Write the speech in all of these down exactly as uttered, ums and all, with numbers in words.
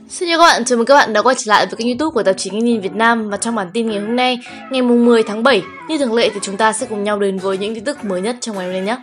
Xin chào các bạn, chào mừng các bạn đã quay trở lại với kênh YouTube của tạp chí Nghe Nhìn Việt Nam. Và trong bản tin ngày hôm nay, ngày mười tháng bảy, như thường lệ thì chúng ta sẽ cùng nhau đến với những tin tức mới nhất trong ngày hôm nay nhé.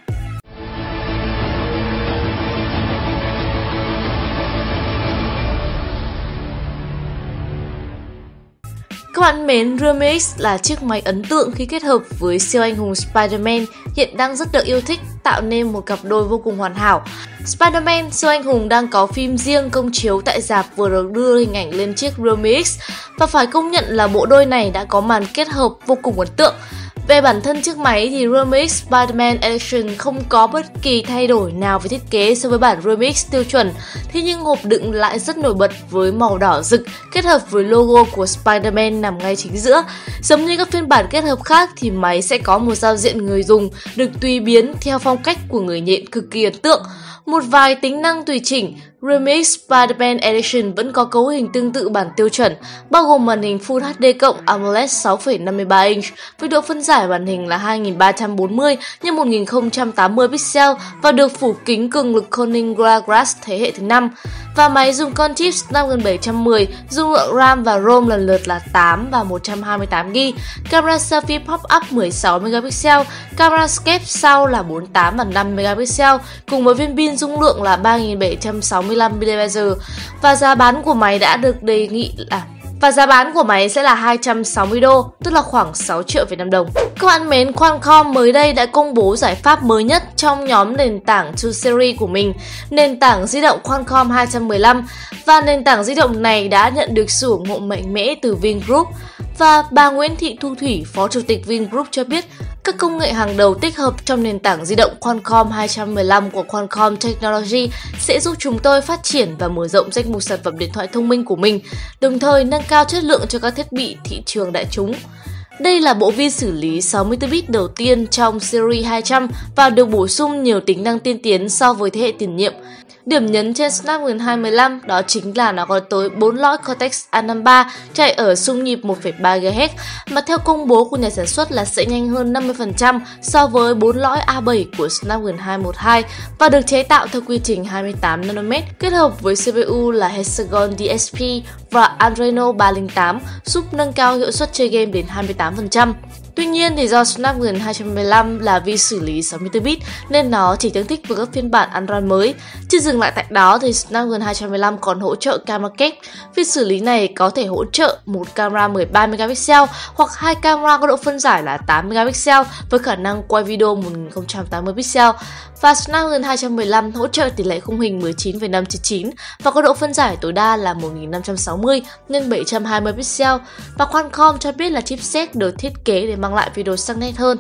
Các bạn mến, Realme X là chiếc máy ấn tượng khi kết hợp với siêu anh hùng Spider-Man, hiện đang rất được yêu thích, tạo nên một cặp đôi vô cùng hoàn hảo. Spider-Man, siêu anh hùng đang có phim riêng công chiếu tại rạp vừa được đưa hình ảnh lên chiếc Realme X, và phải công nhận là bộ đôi này đã có màn kết hợp vô cùng ấn tượng. Về bản thân chiếc máy thì Realme X Spider-Man Edition không có bất kỳ thay đổi nào về thiết kế so với bản Realme X tiêu chuẩn, thế nhưng hộp đựng lại rất nổi bật với màu đỏ rực kết hợp với logo của Spider-Man nằm ngay chính giữa. Giống như các phiên bản kết hợp khác thì máy sẽ có một giao diện người dùng được tùy biến theo phong cách của người nhện cực kỳ ấn tượng. Một vài tính năng tùy chỉnh, Realme X Spider-Man Edition vẫn có cấu hình tương tự bản tiêu chuẩn, bao gồm màn hình Full hát đê cộng AMOLED sáu phẩy năm mươi ba inch với độ phân giải màn hình là hai nghìn ba trăm bốn mươi nhân một nghìn không trăm tám mươi pixel và được phủ kính cường lực Corning Gorilla Glass thế hệ thứ năm. Và máy dùng con chip Snapdragon bảy trăm mười, dung lượng RAM và ROM lần lượt là tám và một trăm hai mươi tám gi-ga-bai, camera selfie pop-up mười sáu megapixel, camera escape sau là bốn mươi tám và năm megapixel, cùng với viên pin dung lượng là ba nghìn bảy trăm sáu mươi lăm mi-li-am-pe-giờ. Và giá bán của máy đã được đề nghị là Và giá bán của máy sẽ là hai trăm sáu mươi đô, tức là khoảng sáu triệu Việt Nam đồng. Các bạn mến, Qualcomm mới đây đã công bố giải pháp mới nhất trong nhóm nền tảng hai series của mình, nền tảng di động Qualcomm hai trăm mười lăm, và nền tảng di động này đã nhận được sự ủng hộ mạnh mẽ từ Vingroup. Và bà Nguyễn Thị Thu Thủy, Phó Chủ tịch Vingroup cho biết, các công nghệ hàng đầu tích hợp trong nền tảng di động Qualcomm hai trăm mười lăm của Qualcomm Technology sẽ giúp chúng tôi phát triển và mở rộng danh mục sản phẩm điện thoại thông minh của mình, đồng thời nâng cao chất lượng cho các thiết bị thị trường đại chúng. Đây là bộ vi xử lý sáu mươi tư bit đầu tiên trong series hai trăm và được bổ sung nhiều tính năng tiên tiến so với thế hệ tiền nhiệm. Điểm nhấn trên Snapdragon hai trăm mười lăm đó chính là nó có tới bốn lõi Cortex A năm mươi ba chạy ở xung nhịp một phẩy ba gigahertz, mà theo công bố của nhà sản xuất là sẽ nhanh hơn năm mươi phần trăm so với bốn lõi A bảy của Snapdragon hai trăm mười hai và được chế tạo theo quy trình hai mươi tám nanomet kết hợp với xê pê u là Hexagon đê ét pê và Adreno ba không tám, giúp nâng cao hiệu suất chơi game đến hai mươi tám phần trăm. Tuy nhiên thì do Snapdragon hai trăm mười lăm là vi xử lý sáu mươi tư bit nên nó chỉ tương thích với các phiên bản Android mới. Chưa dừng lại tại đó thì Snapdragon hai trăm mười lăm còn hỗ trợ camera kép. Vi xử lý này có thể hỗ trợ một camera mười ba megapixel hoặc hai camera có độ phân giải là tám megapixel với khả năng quay video một nghìn không trăm tám mươi pixel. Và Snapdragon hai trăm mười lăm hỗ trợ tỷ lệ khung hình mười chín phẩy năm trên chín và có độ phân giải tối đa là một nghìn năm trăm sáu mươi nhân bảy trăm hai mươi pixel. Và Qualcomm cho biết là chipset được thiết kế để mang lại video sắc nét hơn.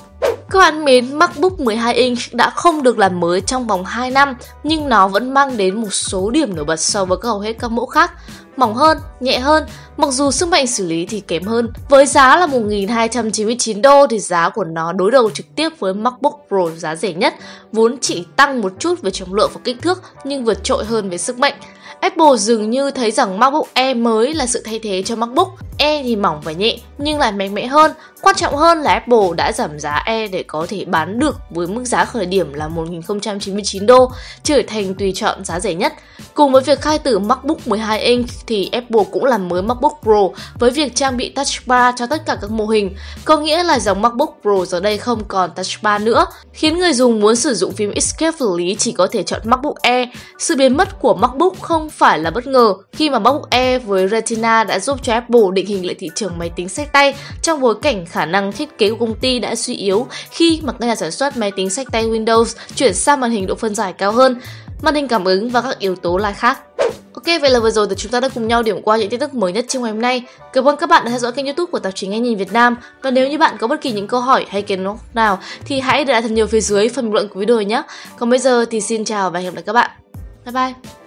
Các bạn mến, MacBook mười hai inch đã không được làm mới trong vòng hai năm, nhưng nó vẫn mang đến một số điểm nổi bật so với hầu hết các mẫu khác. Mỏng hơn, nhẹ hơn, mặc dù sức mạnh xử lý thì kém hơn. Với giá là một nghìn hai trăm chín mươi chín đô thì giá của nó đối đầu trực tiếp với MacBook Pro giá rẻ nhất, vốn chỉ tăng một chút về trọng lượng và kích thước nhưng vượt trội hơn về sức mạnh. Apple dường như thấy rằng MacBook Air mới là sự thay thế cho MacBook. Air thì mỏng và nhẹ nhưng lại mạnh mẽ hơn. Quan trọng hơn là Apple đã giảm giá Air để có thể bán được với mức giá khởi điểm là một nghìn không trăm chín mươi chín đô, trở thành tùy chọn giá rẻ nhất. Cùng với việc khai tử MacBook mười hai inch thì Apple cũng làm mới MacBook Pro với việc trang bị Touch Bar cho tất cả các mô hình. Có nghĩa là dòng MacBook Pro giờ đây không còn Touch Bar nữa, khiến người dùng muốn sử dụng phím Escape vật lý chỉ có thể chọn MacBook Air. Sự biến mất của MacBook không phải là bất ngờ khi mà MacBook Air với Retina đã giúp cho Apple định hình lại thị trường máy tính xách tay trong bối cảnh khả năng thiết kế của công ty đã suy yếu khi mà các nhà sản xuất máy tính xách tay Windows chuyển sang màn hình độ phân giải cao hơn, màn hình cảm ứng và các yếu tố lại khác. Ok, vậy là vừa rồi thì chúng ta đã cùng nhau điểm qua những tin tức mới nhất trong ngày hôm nay. Cảm ơn các bạn đã theo dõi kênh YouTube của tạp chí Nghe Nhìn Việt Nam. Và nếu như bạn có bất kỳ những câu hỏi hay kiến thức nào thì hãy để lại thật nhiều phía dưới phần bình luận của video nhé. Còn bây giờ thì xin chào và hẹn gặp lại các bạn. Bye bye.